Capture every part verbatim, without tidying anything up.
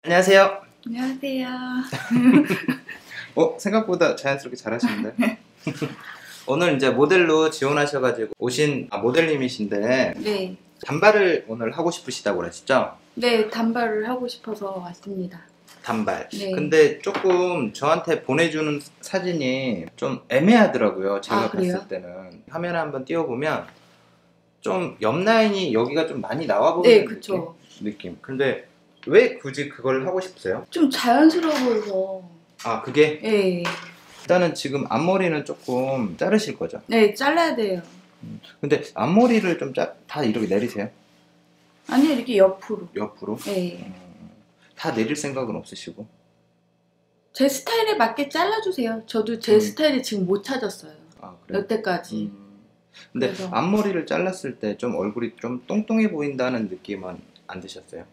안녕하세요. 안녕하세요. 어, 생각보다 자연스럽게 잘하시는데. 오늘 이제 모델로 지원하셔가지고 오신 아, 모델님이신데 네. 단발을 오늘 하고 싶으시다고 그러시죠? 네, 단발을 하고 싶어서 왔습니다. 단발. 네. 근데 조금 저한테 보내주는 사진이 좀 애매하더라고요. 제가 아, 그래요? 봤을 때는. 화면에 한번 띄워보면 좀 옆 라인이 여기가 좀 많이 나와 네, 보이는 그쵸. 느낌? 느낌. 근데 왜 굳이 그걸 하고 싶으세요? 좀 자연스러워 보여서. 아, 그게? 네. 일단은 지금 앞머리는 조금 자르실 거죠? 네, 잘라야 돼요. 음, 근데 앞머리를 좀 다 이렇게 내리세요? 아니, 이렇게 옆으로. 옆으로? 네. 음, 다 내릴 생각은 없으시고? 제 스타일에 맞게 잘라주세요. 저도 제 음. 스타일이 지금 못 찾았어요. 아, 그래요? 여태까지. 음, 근데 그래서. 앞머리를 잘랐을 때 좀 얼굴이 좀 똥똥해 보인다는 느낌은 안 드셨어요?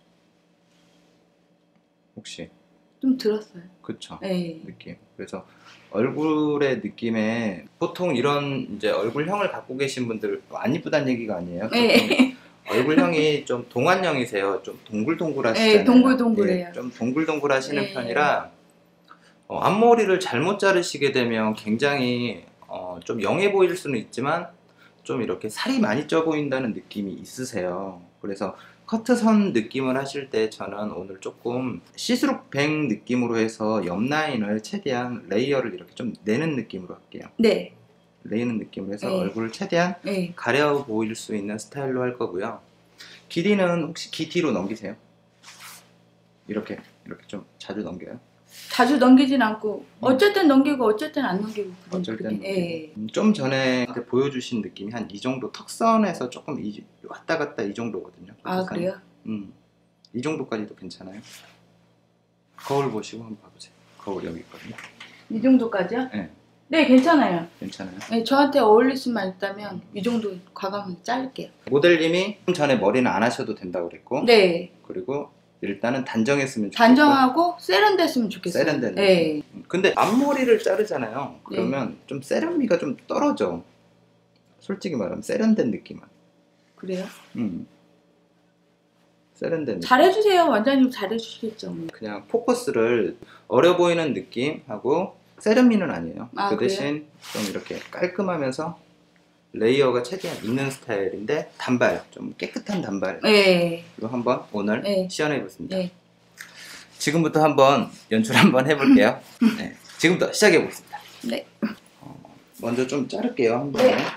혹시? 좀 들었어요. 그쵸? 네. 느낌. 그래서 얼굴의 느낌에 보통 이런 이제 얼굴형을 갖고 계신 분들 안 이쁘다는 얘기가 아니에요. 네. 얼굴형이 좀 동안형이세요. 좀 동글동글하시잖아요. 네, 동글동글해요. 예, 좀 동글동글하시는 네. 편이라 어, 앞머리를 잘못 자르시게 되면 굉장히 어, 좀 영해 보일 수는 있지만 좀 이렇게 살이 많이 쪄 보인다는 느낌이 있으세요. 그래서 커트선 느낌을 하실 때 저는 오늘 조금 시스루백 느낌으로 해서 옆 라인을 최대한 레이어를 이렇게 좀 내는 느낌으로 할게요. 네. 내는 느낌으로 해서 네. 얼굴을 최대한 네. 가려 보일 수 있는 스타일로 할 거고요. 길이는 혹시 기 뒤로 넘기세요? 이렇게 이렇게 좀 자주 넘겨요? 자주 넘기진 않고 어쨌든 넘기고 어쨌든 안 넘기고 그런 어쩔 땐 그렇게. 예. 음, 좀 전에 보여주신 느낌이 한 이 정도 턱선에서 조금 이, 왔다 갔다 이 정도거든요. 아, 커트선이. 그래요? 음, 이 정도까지도 괜찮아요. 거울 보시고 한번 봐보세요. 거울 여기 있거든요. 이 정도까지요? 네, 네, 괜찮아요. 괜찮아요. 네, 저한테 어울릴 수만 있다면 이 정도 과감하게 자를게요. 모델님이 좀 전에 머리는 안 하셔도 된다고 그랬고, 네. 그리고 일단은 단정했으면 좋겠고, 단정하고 세련됐으면 좋겠어요. 세련된 네. 느낌. 근데 앞머리를 자르잖아요. 그러면 네. 좀 세련미가 좀 떨어져. 솔직히 말하면 세련된 느낌은. 그래요? 음. 세련된 느낌. 잘해주세요. 원장님 잘해주시겠죠. 그냥 포커스를 어려 보이는 느낌하고 세련미는 아니에요. 아, 그 그래요? 대신 좀 이렇게 깔끔하면서 레이어가 최대한 있는 스타일인데 단발, 좀 깨끗한 단발로 네. 한번 오늘 네. 시연해 보겠습니다. 네. 지금부터 한번 연출 한번 해볼게요. 네. 지금부터 시작해 보겠습니다. 네. 어, 먼저 좀 자를게요. 한 번에. 네.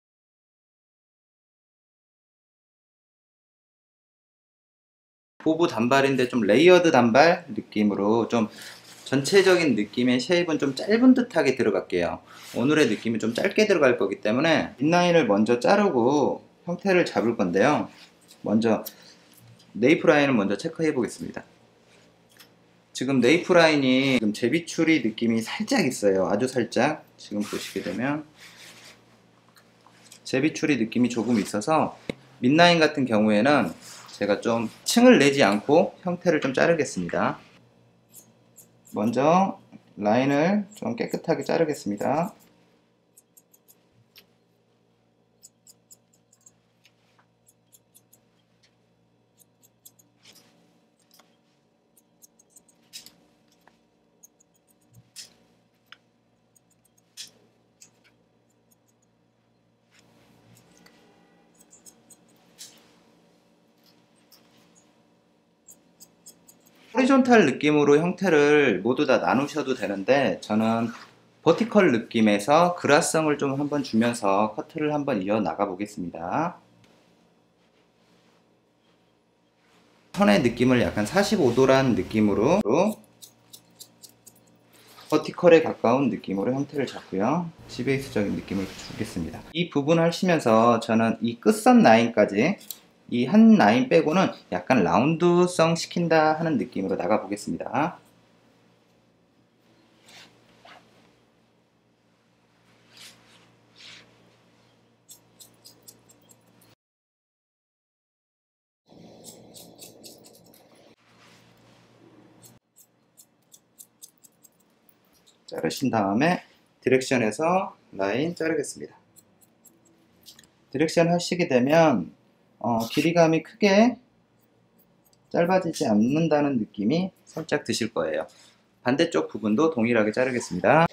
보부 단발인데 좀 레이어드 단발 느낌으로 좀 전체적인 느낌의 쉐입은 좀 짧은 듯하게 들어갈게요. 오늘의 느낌은 좀 짧게 들어갈 거기 때문에 인라인을 먼저 자르고 형태를 잡을 건데요. 먼저 네이프 라인을 먼저 체크해 보겠습니다. 지금 네이프 라인이 지금 재비추리 느낌이 살짝 있어요. 아주 살짝. 지금 보시게 되면 재비추리 느낌이 조금 있어서 mid라인 같은 경우에는 제가 좀 층을 내지 않고 형태를 좀 자르겠습니다. 먼저 라인을 좀 깨끗하게 자르겠습니다. 호리존탈 느낌으로 형태를 모두 다 나누셔도 되는데 저는 버티컬 느낌에서 그라성을 좀 한번 주면서 커트를 한번 이어 나가 보겠습니다. 선의 느낌을 약간 사십오 도란 느낌으로 버티컬에 가까운 느낌으로 형태를 잡고요. 지베이스적인 느낌을 주겠습니다. 이 부분 하시면서 저는 이 끝선 라인까지 이 한 라인 빼고는 약간 라운드성 시킨다 하는 느낌으로 나가 보겠습니다. 자르신 다음에 디렉션에서 라인 자르겠습니다. 디렉션 하시게 되면 어, 길이감이 크게 짧아지지 않는다는 느낌이 살짝 드실 거예요. 반대쪽 부분도 동일하게 자르겠습니다.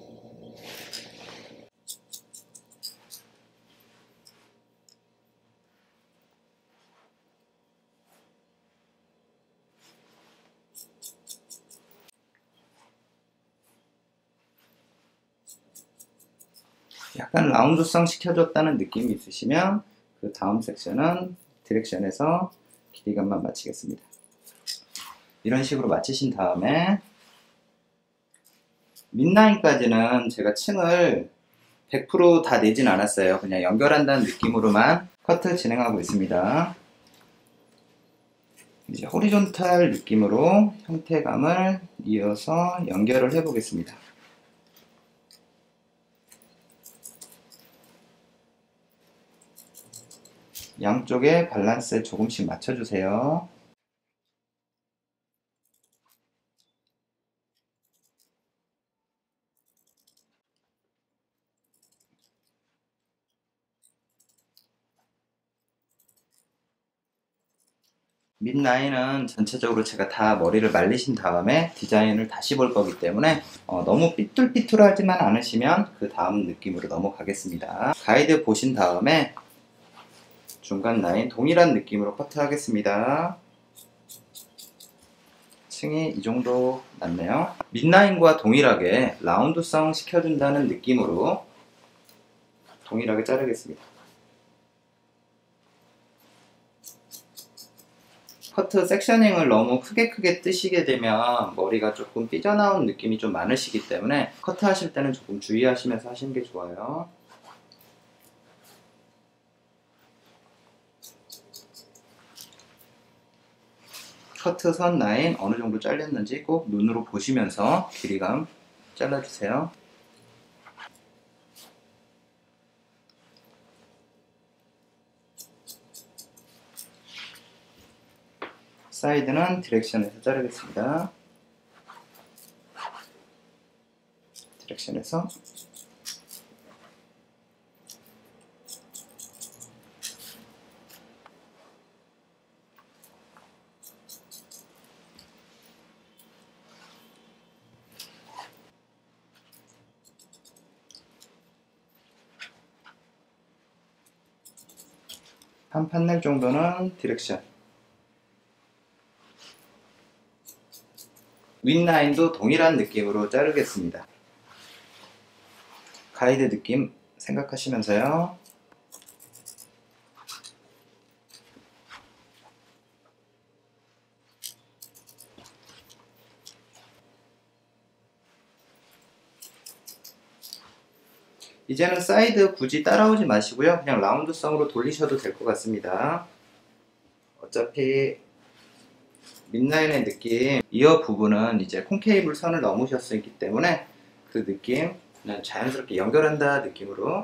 약간 라운드성 시켜줬다는 느낌이 있으시면 그 다음 섹션은 디렉션에서 길이감만 맞추겠습니다. 이런 식으로 맞추신 다음에 midline까지는 제가 층을 백 퍼센트 다 내진 않았어요. 그냥 연결한다는 느낌으로만 커트 진행하고 있습니다. 이제 호리존탈 느낌으로 형태감을 이어서 연결을 해 보겠습니다. 양쪽에 밸런스 조금씩 맞춰주세요. midline은 전체적으로 제가 다 머리를 말리신 다음에 디자인을 다시 볼 거기 때문에 어, 너무 삐뚤삐뚤하지만 않으시면 그 다음 느낌으로 넘어가겠습니다. 가이드 보신 다음에 중간 라인 동일한 느낌으로 커트 하겠습니다. 층이 이 정도 났네요. midline과 동일하게 라운드성 시켜준다는 느낌으로 동일하게 자르겠습니다. 커트 섹셔닝을 너무 크게 크게 뜨시게 되면 머리가 조금 삐져나온 느낌이 좀 많으시기 때문에 커트 하실 때는 조금 주의하시면서 하시는 게 좋아요. 커트 선 라인 어느 정도 잘렸는지 꼭 눈으로 보시면서 길이감 잘라주세요. 사이드는 디렉션에서 자르겠습니다. 디렉션에서 한 판넬 정도는 디렉션. 윗라인도 동일한 느낌으로 자르겠습니다. 가이드 느낌 생각하시면서요. 이제는 사이드 굳이 따라오지 마시고요. 그냥 라운드성으로 돌리셔도 될 것 같습니다. 어차피 midline의 느낌, 이어 부분은 이제 콘케이블 선을 넘으셨기 때문에 그 느낌 그냥 자연스럽게 연결한다 느낌으로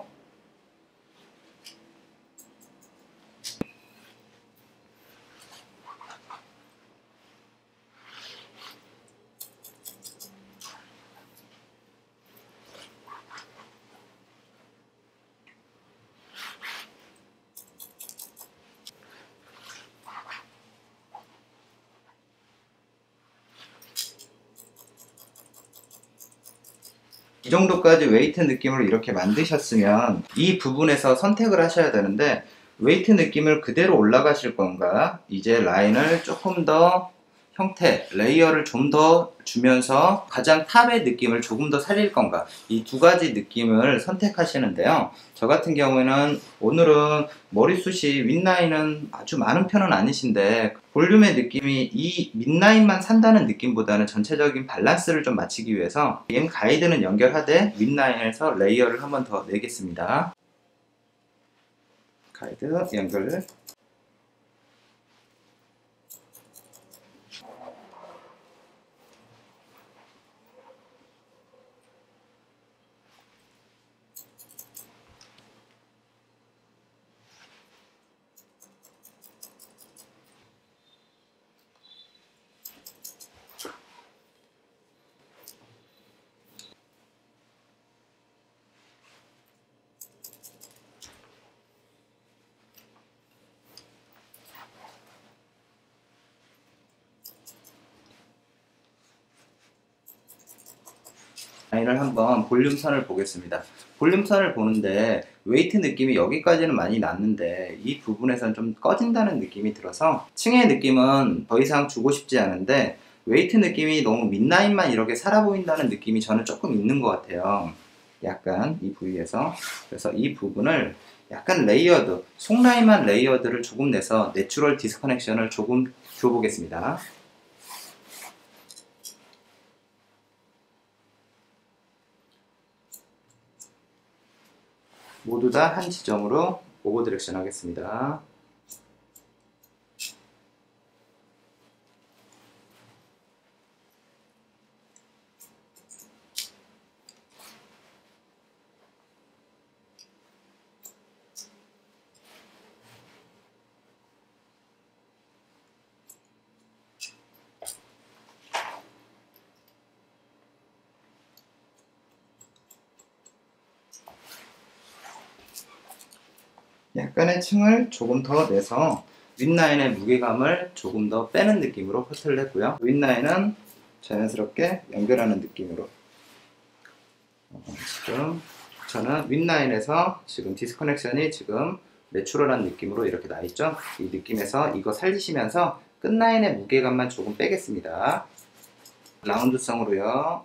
이 정도까지 웨이트 느낌으로 이렇게 만드셨으면 이 부분에서 선택을 하셔야 되는데 웨이트 느낌을 그대로 올라가실 건가 이제 라인을 조금 더 형태, 레이어를 좀 더 주면서 가장 탑의 느낌을 조금 더 살릴 건가 이 두 가지 느낌을 선택하시는데요. 저 같은 경우에는 오늘은 머리숱이 윗라인은 아주 많은 편은 아니신데 볼륨의 느낌이 이 midline만 산다는 느낌보다는 전체적인 밸런스를 좀 맞추기 위해서 임 가이드는 연결하되 윗라인에서 레이어를 한 번 더 내겠습니다. 가이드 연결. 라인을 한번 볼륨선을 보겠습니다. 볼륨선을 보는데 웨이트 느낌이 여기까지는 많이 났는데 이 부분에선 좀 꺼진다는 느낌이 들어서 층의 느낌은 더 이상 주고 싶지 않은데 웨이트 느낌이 너무 mid라인만 이렇게 살아 보인다는 느낌이 저는 조금 있는 것 같아요. 약간 이 부위에서. 그래서 이 부분을 약간 레이어드, 속라인만 레이어드를 조금 내서 내추럴 디스커넥션을 조금 줘보겠습니다. 모두 다 한 지점으로 오버 디렉션 하겠습니다. 약간의 층을 조금 더 내서 윗라인의 무게감을 조금 더 빼는 느낌으로 커트를 했고요. 윗라인은 자연스럽게 연결하는 느낌으로 어, 지금 저는 윗라인에서 지금 디스커넥션이 지금 내추럴한 느낌으로 이렇게 나 있죠. 이 느낌에서 이거 살리시면서 끝라인의 무게감만 조금 빼겠습니다. 라운드성으로요.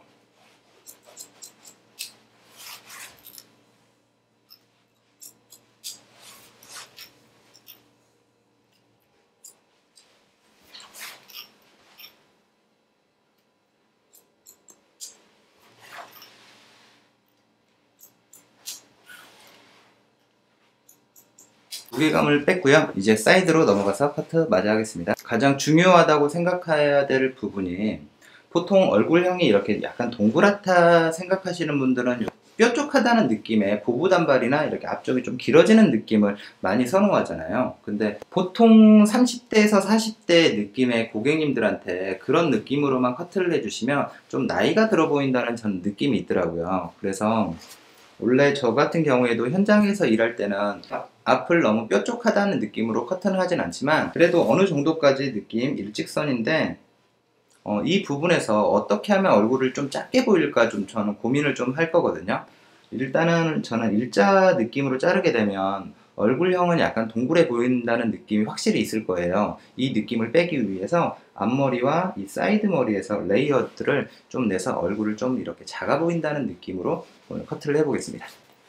무게감을 뺐고요. 이제 사이드로 넘어가서 커트 마저 하겠습니다. 가장 중요하다고 생각해야 될 부분이 보통 얼굴형이 이렇게 약간 동그랗다 생각하시는 분들은 뾰족하다는 느낌의 보부 단발이나 이렇게 앞쪽이 좀 길어지는 느낌을 많이 선호하잖아요. 근데 보통 삼십 대에서 사십 대 느낌의 고객님들한테 그런 느낌으로만 커트를 해주시면 좀 나이가 들어 보인다는 전 느낌이 있더라고요. 그래서 원래 저 같은 경우에도 현장에서 일할 때는 앞을 너무 뾰족하다는 느낌으로 커트는 하진 않지만 그래도 어느 정도까지 느낌 일직선인데 어, 이 부분에서 어떻게 하면 얼굴을 좀 작게 보일까 좀 저는 고민을 좀 할 거거든요. 일단은 저는 일자 느낌으로 자르게 되면 얼굴형은 약간 동그래 보인다는 느낌이 확실히 있을 거예요. 이 느낌을 빼기 위해서 앞머리와 이 사이드 머리에서 레이어드를 좀 내서 얼굴을 좀 이렇게 작아 보인다는 느낌으로 오늘 커트를 해보겠습니다.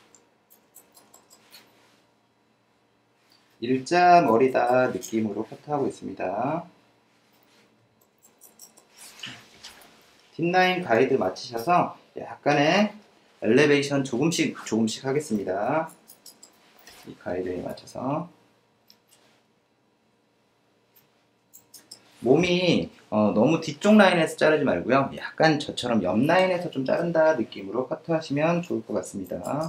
일자 머리다 느낌으로 커트하고 있습니다. 뒷라인 가이드 맞추셔서 약간의 엘리베이션 조금씩 조금씩 하겠습니다. 이 가이드에 맞춰서 몸이 어, 너무 뒤쪽 라인에서 자르지 말고요. 약간 저처럼 옆 라인에서 좀 자른다 느낌으로 커트하시면 좋을 것 같습니다.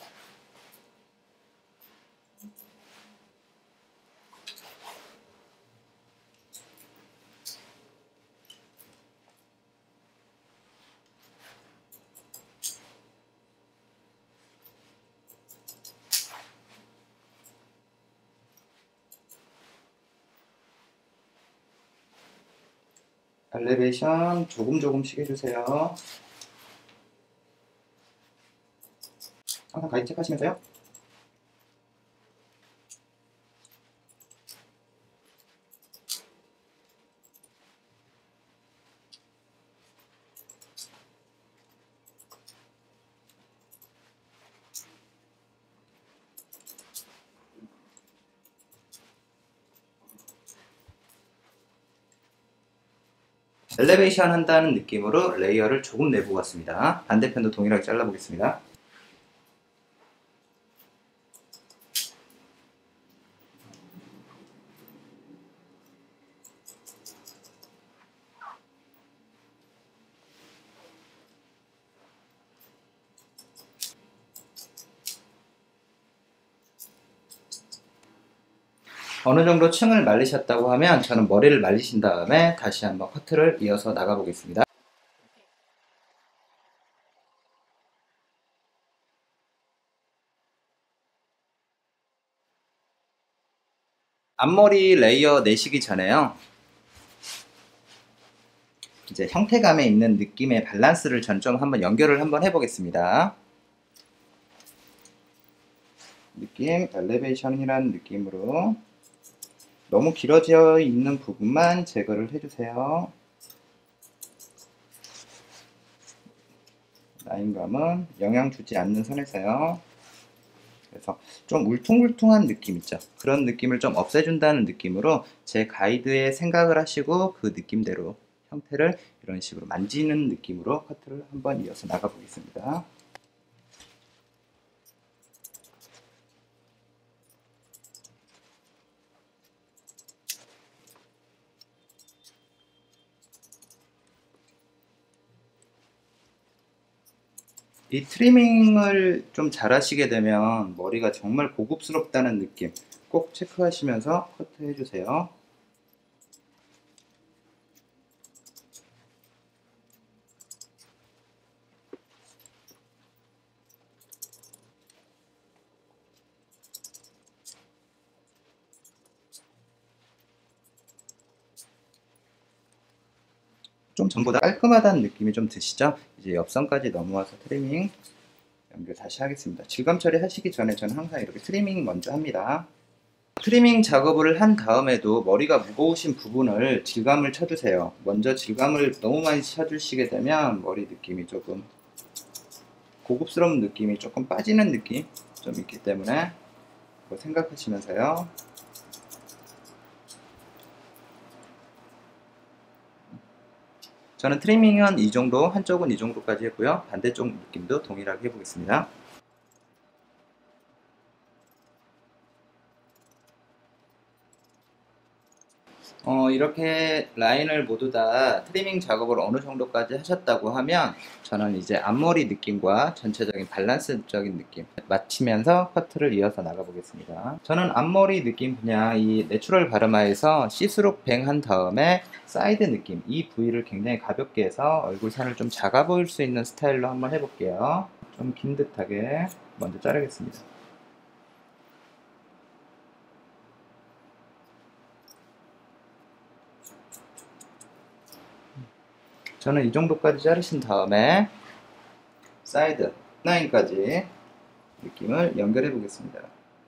엘리베이션 조금 조금씩 해주세요. 항상 가이드 체크하시면서요. 엘리베이션 한다는 느낌으로 레이어를 조금 내보고 왔습니다. 반대편도 동일하게 잘라보겠습니다. 어느 정도 층을 말리셨다고 하면 저는 머리를 말리신 다음에 다시 한번 커트를 이어서 나가 보겠습니다. 앞머리 레이어 내시기 전에요. 이제 형태감에 있는 느낌의 밸런스를 전 좀 한번 연결을 한번 해보겠습니다. 느낌, 엘리베이션이라는 느낌으로 너무 길어져 있는 부분만 제거를 해주세요. 라인감은 영향 주지 않는 선에서요. 그래서 좀 울퉁불퉁한 느낌 있죠. 그런 느낌을 좀 없애준다는 느낌으로 제 가이드에 생각을 하시고 그 느낌대로 형태를 이런 식으로 만지는 느낌으로 커트를 한번 이어서 나가 보겠습니다. 이 트리밍을 좀 잘 하시게 되면 머리가 정말 고급스럽다는 느낌 꼭 체크하시면서 커트 해주세요. 좀 전보다 깔끔하다는 느낌이 좀 드시죠? 이제 옆선까지 넘어와서 트리밍 연결 다시 하겠습니다. 질감 처리 하시기 전에 저는 항상 이렇게 트리밍 먼저 합니다. 트리밍 작업을 한 다음에도 머리가 무거우신 부분을 질감을 쳐주세요. 먼저 질감을 너무 많이 쳐주시게 되면 머리 느낌이 조금 고급스러운 느낌이 조금 빠지는 느낌 좀 있기 때문에 그거 생각하시면서요. 저는 트리밍은 이 정도, 한쪽은 이 정도까지 했고요. 반대쪽 느낌도 동일하게 해보겠습니다. 어, 이렇게 라인을 모두 다 트리밍 작업을 어느 정도까지 하셨다고 하면 저는 이제 앞머리 느낌과 전체적인 밸런스적인 느낌 맞추면서 커트를 이어서 나가 보겠습니다. 저는 앞머리 느낌 그냥 이 내추럴 바르마에서 시스루 뱅 한 다음에 사이드 느낌 이 부위를 굉장히 가볍게 해서 얼굴 산을 좀 작아 보일 수 있는 스타일로 한번 해볼게요. 좀 긴 듯하게 먼저 자르겠습니다. 저는 이 정도까지 자르신 다음에 사이드 라인까지 느낌을 연결해 보겠습니다.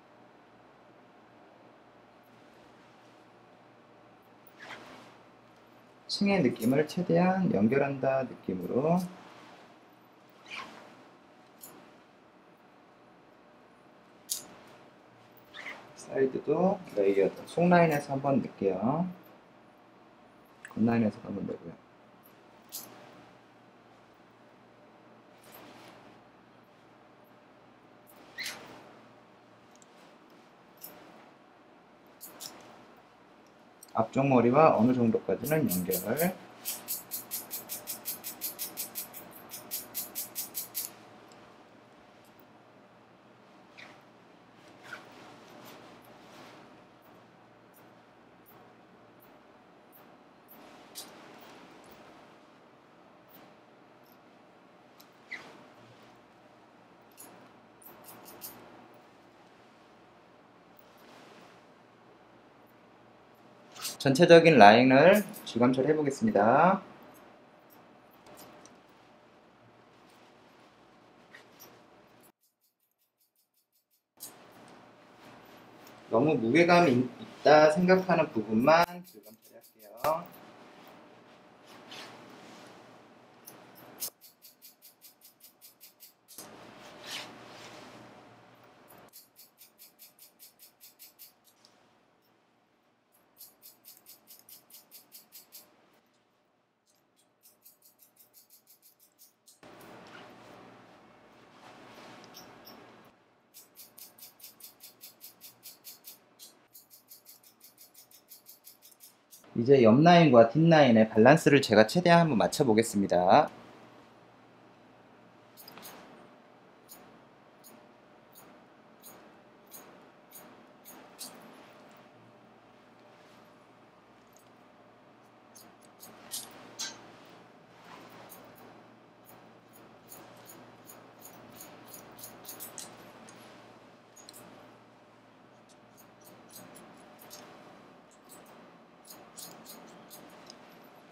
층의 느낌을 최대한 연결한다 느낌으로 사이드도 레이어드 속라인에서 한번 넣을게요. 겉라인에서 한번 넣고요. 앞쪽 머리와 어느 정도까지는 연결. 전체적인 라인을 질감 처리해 보겠습니다. 너무 무게감이 있다 생각하는 부분만 질감 처리할게요. 이제 옆 라인과 뒷 라인의 밸런스를 제가 최대한 한번 맞춰 보겠습니다.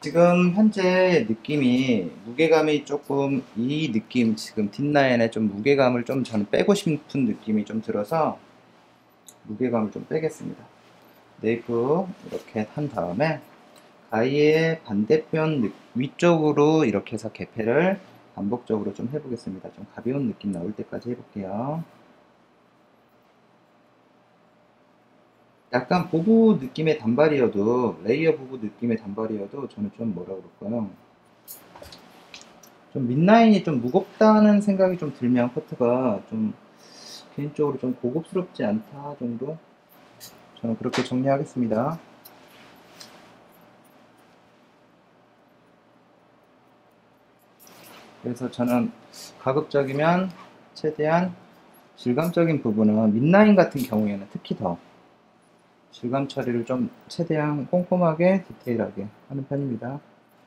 지금 현재 느낌이 무게감이 조금 이 느낌 지금 뒷라인에 좀 무게감을 좀 저는 빼고 싶은 느낌이 좀 들어서 무게감을 좀 빼겠습니다. 네이프 이렇게 한 다음에 가위의 반대편 느- 위쪽으로 이렇게 해서 개폐를 반복적으로 좀 해보겠습니다. 좀 가벼운 느낌 나올 때까지 해볼게요. 약간 보부 느낌의 단발이어도 레이어 보부 느낌의 단발이어도 저는 좀 뭐라 그럴까요? 좀 mid라인이 좀 무겁다는 생각이 좀 들면 커트가 좀 개인적으로 좀 고급스럽지 않다 정도? 저는 그렇게 정리하겠습니다. 그래서 저는 가급적이면 최대한 질감적인 부분은 mid라인 같은 경우에는 특히 더 질감 처리를 좀 최대한 꼼꼼하게 디테일하게 하는 편입니다.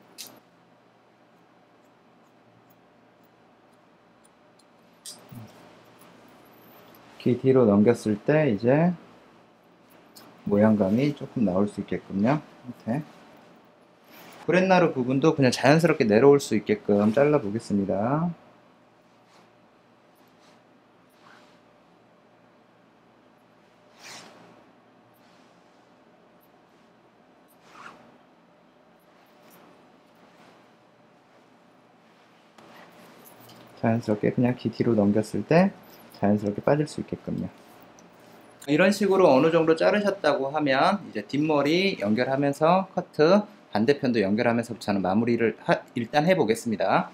귀 뒤로 넘겼을 때 이제 모양감이 조금 나올 수 있게끔요. 이렇게 구렛나루 부분도 그냥 자연스럽게 내려올 수 있게끔 잘라 보겠습니다. 자연스럽게 그냥 귀 뒤로 넘겼을 때 자연스럽게 빠질 수 있게끔요. 이런 식으로 어느 정도 자르셨다고 하면 이제 뒷머리 연결하면서 커트 반대편도 연결하면서 저는 마무리를 하, 일단 해보겠습니다.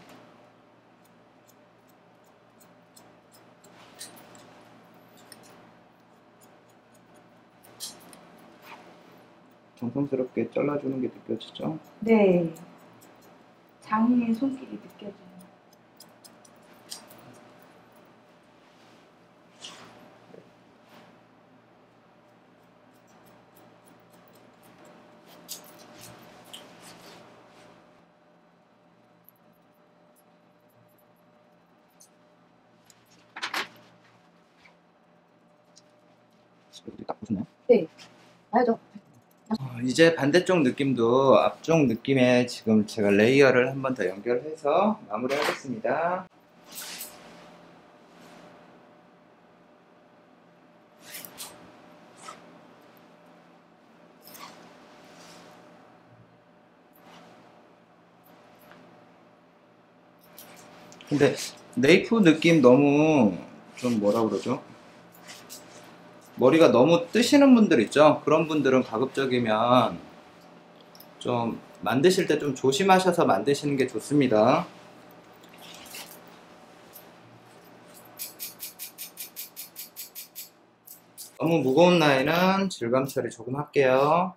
정성스럽게 잘라주는 게 느껴지죠? 네. 장인의 손길이 느껴져요. 여기 딱 보시나요? 네. 맞아. 어, 이제 반대쪽 느낌도 앞쪽 느낌에 지금 제가 레이어를 한 번 더 연결해서 마무리 하겠습니다. 근데 네이프 느낌 너무 좀 뭐라 그러죠? 머리가 너무 뜨시는 분들 있죠? 그런 분들은 가급적이면 좀 만드실 때 좀 조심하셔서 만드시는 게 좋습니다. 너무 무거운 라인은 질감 처리 조금 할게요.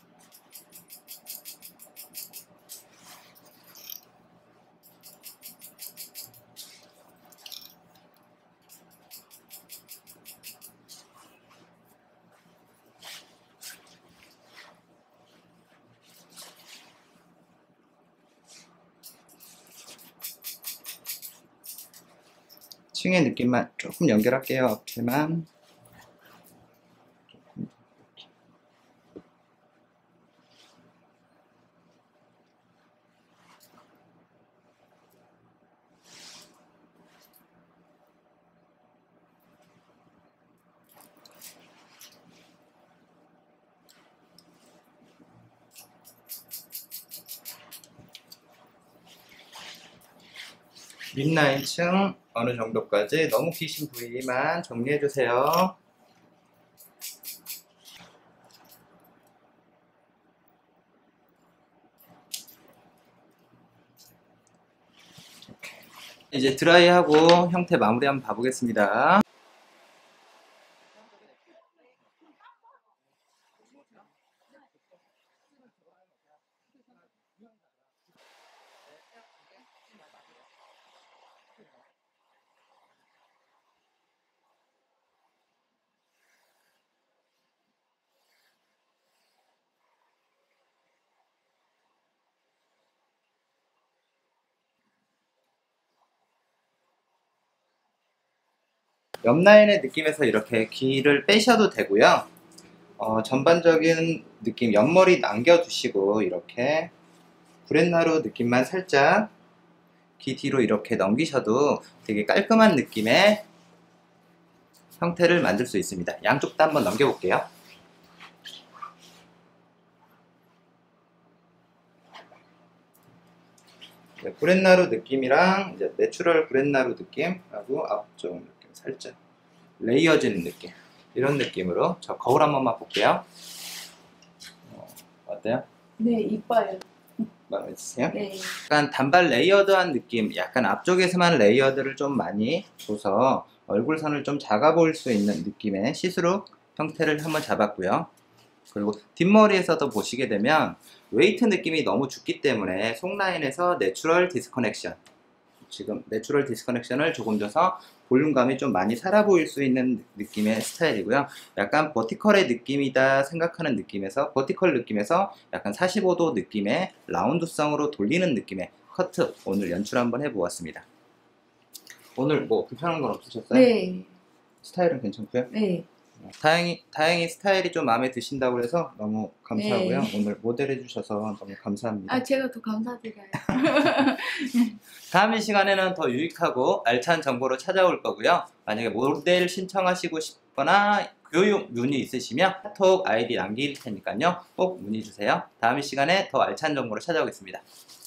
층의 느낌만 조금 연결할게요. 앞에만. mid라인층 어느 정도까지 너무 기신 부위만 정리해주세요. 이제 드라이하고 형태 마무리 한번 봐보겠습니다. 옆라인의 느낌에서 이렇게 길을 빼셔도 되고요. 어, 전반적인 느낌, 옆머리 남겨두시고 이렇게 브렛나루 느낌만 살짝 귀 뒤로 이렇게 넘기셔도 되게 깔끔한 느낌의 형태를 만들 수 있습니다. 양쪽 다 한번 넘겨볼게요. 네, 브렛나루 느낌이랑 이제 내추럴 브렛나루 느낌하고 앞쪽 느낌 살짝 레이어지는 느낌, 이런 느낌으로 저 거울 한 번만 볼게요. 어, 어때요? 네, 이뻐요. 마음에 드세요? 네. 약간 단발 레이어드한 느낌, 약간 앞쪽에서만 레이어드를 좀 많이 줘서 얼굴선을 좀 작아 보일 수 있는 느낌의 시스루 형태를 한번 잡았고요. 그리고 뒷머리에서도 보시게 되면 웨이트 느낌이 너무 죽기 때문에 속 라인에서 내추럴 디스커넥션, 지금 내추럴 디스커넥션을 조금 줘서 볼륨감이 좀 많이 살아 보일 수 있는 느낌의 스타일이고요. 약간 버티컬의 느낌이다 생각하는 느낌에서, 버티컬 느낌에서 약간 사십오 도 느낌의 라운드성으로 돌리는 느낌의 커트 오늘 연출 한번 해보았습니다. 오늘 뭐 불편한 건 없으셨어요? 네. 스타일은 괜찮고요. 네. 다행히, 다행히 스타일이 좀 마음에 드신다고 해서 너무 감사하고요. 네. 오늘 모델 해주셔서 너무 감사합니다. 아, 제가 더 감사드려요. 다음 이 시간에는 더 유익하고 알찬 정보로 찾아올 거고요. 만약에 모델 신청하시고 싶거나 교육 문의 있으시면 카톡 아이디 남길 테니까요. 꼭 문의 주세요. 다음 이 시간에 더 알찬 정보로 찾아오겠습니다.